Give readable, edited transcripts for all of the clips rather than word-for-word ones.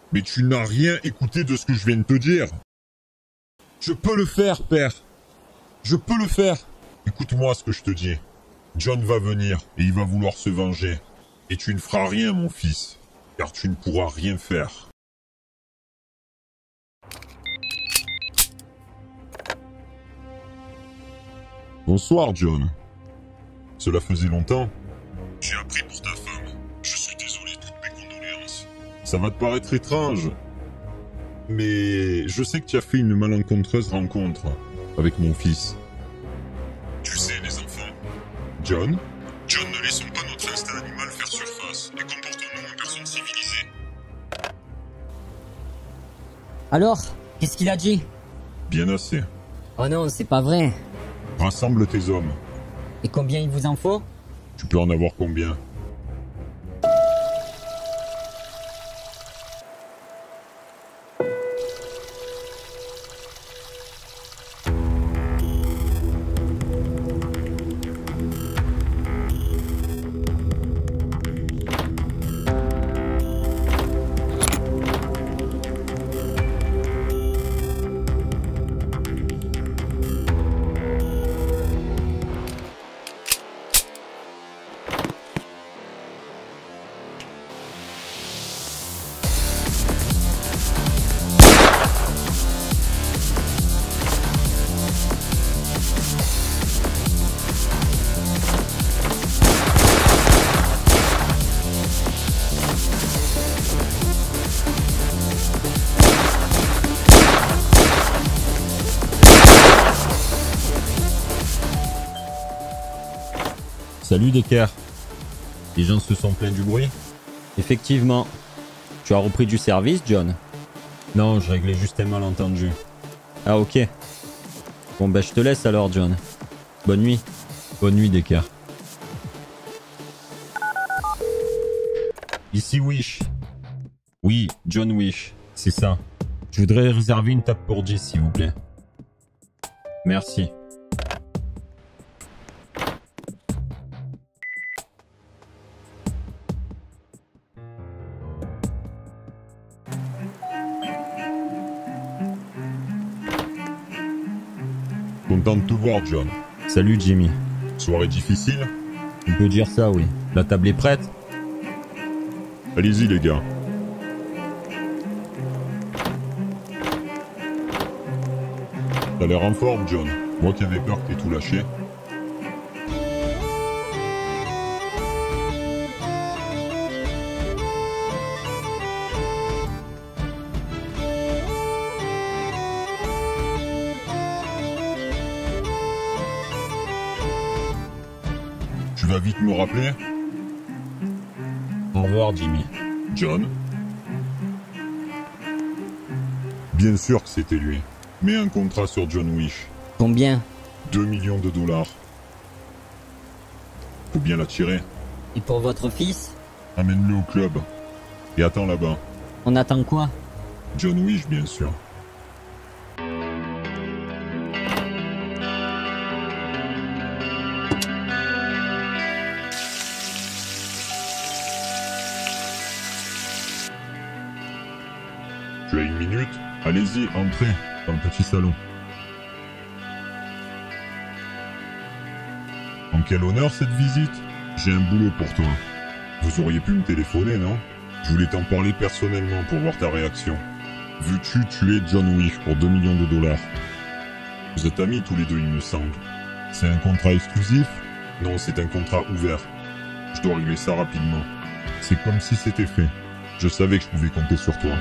Mais tu n'as rien écouté de ce que je viens de te dire. Je peux le faire, père. Je peux le faire. Écoute-moi ce que je te dis. John va venir et il va vouloir se venger. Et tu ne feras rien, mon fils, car tu ne pourras rien faire. Bonsoir, John. Cela faisait longtemps. J'ai appris pour ta femme. Je suis désolé, toutes mes condoléances. Ça va te paraître étrange, mais je sais que tu as fait une malencontreuse rencontre avec mon fils. Tu sais, les enfants, John, ne laissons pas notre instinct animal faire surface et comportons-nous en personnes civilisées. Alors, qu'est-ce qu'il a dit? Bien assez. Oh non, c'est pas vrai. Rassemble tes hommes. Et combien il vous en faut? Tu peux en avoir combien? Salut Decker. Les gens se sont plaints du bruit? Effectivement. Tu as repris du service, John? Non, je réglais juste un malentendu. Ah ok. Bon bah je te laisse alors, John. Bonne nuit. Bonne nuit, Decker. Ici Wish. Oui, John Wish, c'est ça. Je voudrais réserver une table pour 10, s'il vous plaît. Merci. Content de te voir, John. Salut Jimmy. Soirée difficile? On peut dire ça, oui. La table est prête? Allez-y, les gars. T'as l'air en forme, John. Moi qui avais peur que t'aies tout lâché. Tu vas vite me rappeler? Au revoir, Jimmy. John? Bien sûr que c'était lui. Mets un contrat sur John Wish. Combien? 2 millions de dollars. Faut bien l'attirer. Et pour votre fils? Amène-le au club. Et attends là-bas. On attend quoi? John Wish, bien sûr. Tu as une minute? Allez-y, entrez dans le petit salon. En quel honneur cette visite? J'ai un boulot pour toi. Vous auriez pu me téléphoner, non? Je voulais t'en parler personnellement pour voir ta réaction. Veux-tu tuer John Wish pour 2 millions de dollars? Vous êtes amis tous les deux, il me semble. C'est un contrat exclusif? Non, c'est un contrat ouvert. Je dois régler ça rapidement. C'est comme si c'était fait. Je savais que je pouvais compter sur toi.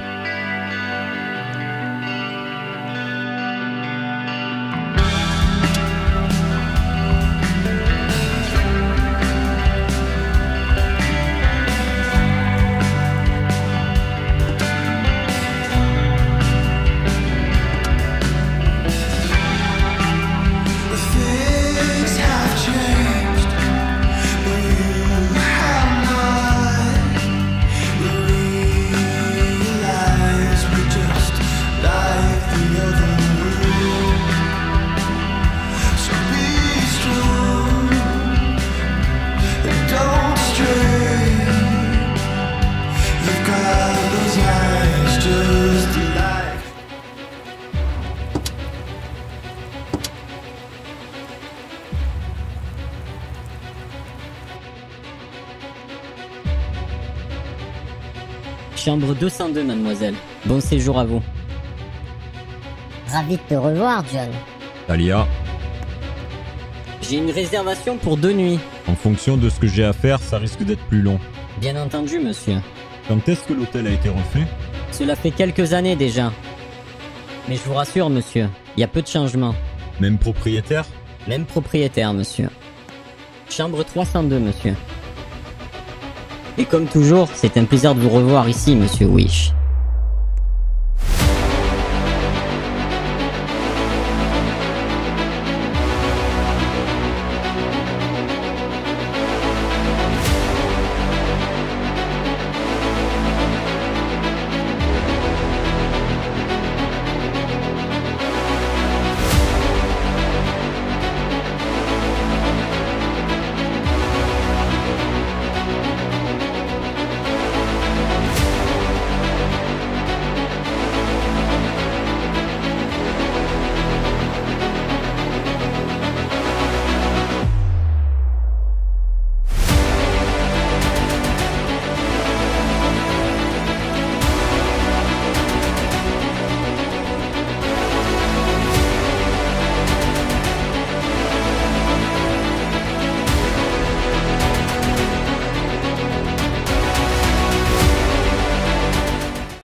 just like. Chambre 202, mademoiselle. Bon séjour à vous. Ravi de te revoir, John. Talia, J'ai une réservation pour 2 nuits. en fonction de ce que j'ai à faire, ça risque d'être plus long. Bien entendu, monsieur. Quand est-ce que l'hôtel a été refait? Cela fait quelques années déjà. Mais je vous rassure, monsieur, il y a peu de changements. Même propriétaire? Même propriétaire, monsieur. Chambre 302, monsieur. Et comme toujours, c'est un plaisir de vous revoir ici, monsieur Wish.